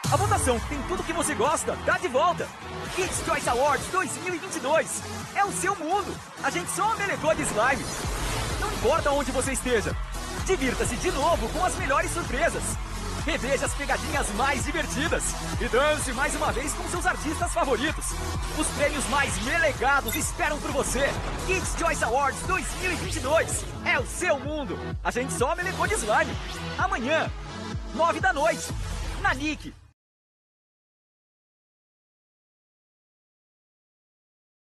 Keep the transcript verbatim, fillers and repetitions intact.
A votação que tem tudo que você gosta tá de volta. Kids Choice Awards dois mil e vinte e dois. É o seu mundo. A gente só melecou de slime. Não importa onde você esteja. Divirta-se de novo com as melhores surpresas. Reveja as pegadinhas mais divertidas. E dance mais uma vez com seus artistas favoritos. Os prêmios mais melegados esperam por você. Kids Choice Awards dois mil e vinte e dois. É o seu mundo. A gente só melecou de slime. Amanhã, nove da noite, na Nick.